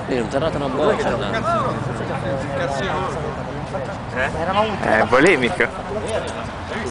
Non ti ha dato una boccia. È polemico.